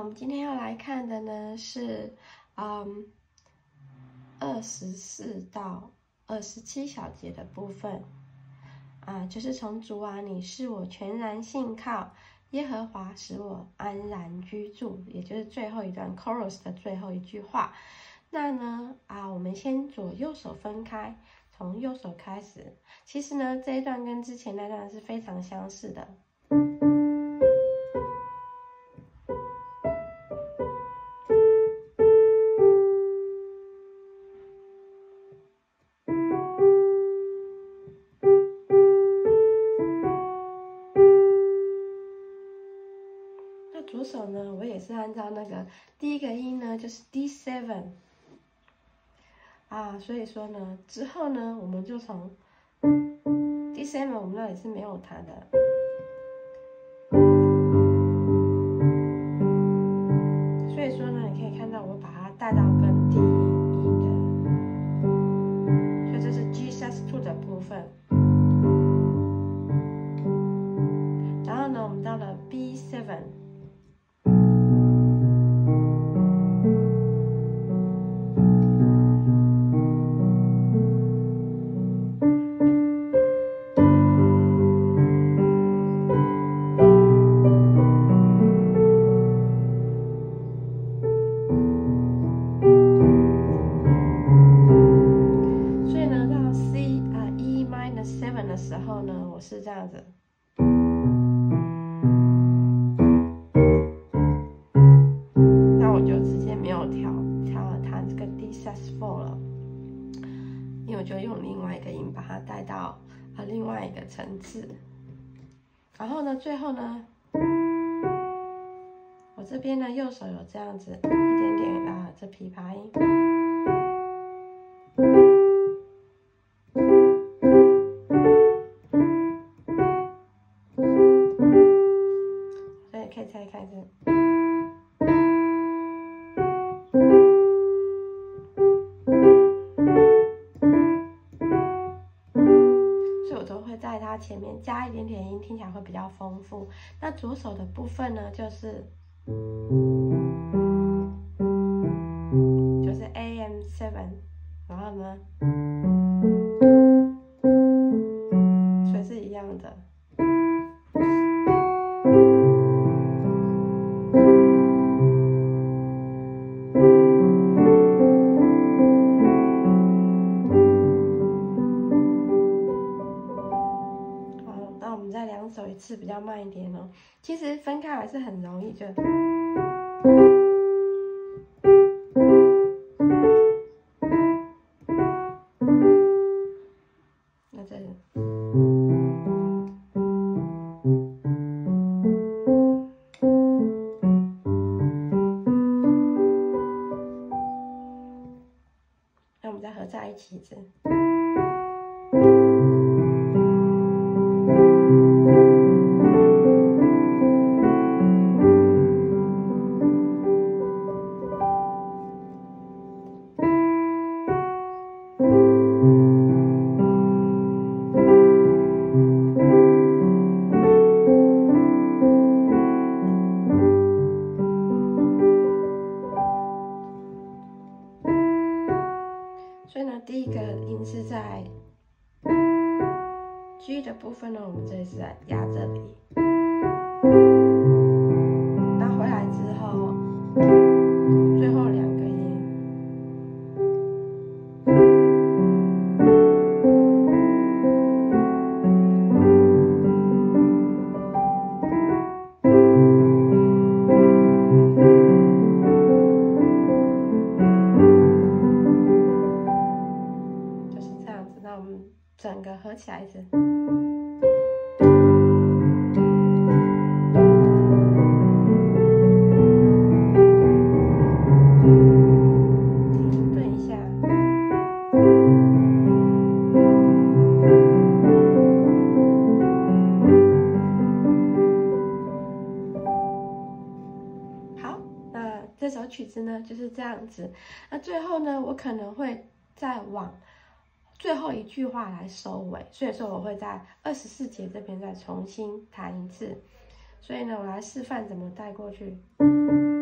们今天要来看的呢是24到27小节的部分就是从主啊，你是我全然信靠，耶和华使我安然居住，也就是最后一段 chorus 的最后一句话。那呢我们先左右手分开，从右手开始。其实呢，这一段跟之前那段是非常相似的。那左手呢，我也是按照那个第一个音呢，就是 D7 所以说呢，之后呢，我们就从 D7 我们那里是没有弹的，所以说呢，你可以看到我把它带到更低音的，所以这是 G-sus2 的部分。然后呢，我们到了 B7。的时候呢，我是这样子，那我就直接没有调它这个 D-sus4 了，因为我就用另外一个音把它带到另外一个层次。然后呢，最后呢，我这边呢右手有这样子一点点这琵琶音。可以再开始，所以我都会在它前面加一点点音，听起来会比较丰富。那左手的部分呢，就是AM7，然后呢，所以是一样的。手一次比较慢一点哦，其实分开还是很容易，就那这里，那我们再合在一起一次。所以呢，第一个音是在 G 的部分呢，我们这里是在压这里，那回来之后，最后两个音，就是这样子。那我们整个合起来一次。停顿一下。好，那这首曲子呢就是这样子。那最后呢，我可能会再往最后一句话来收尾，所以说我会在24节这边再重新弹一次。所以呢，我来示范怎么带过去。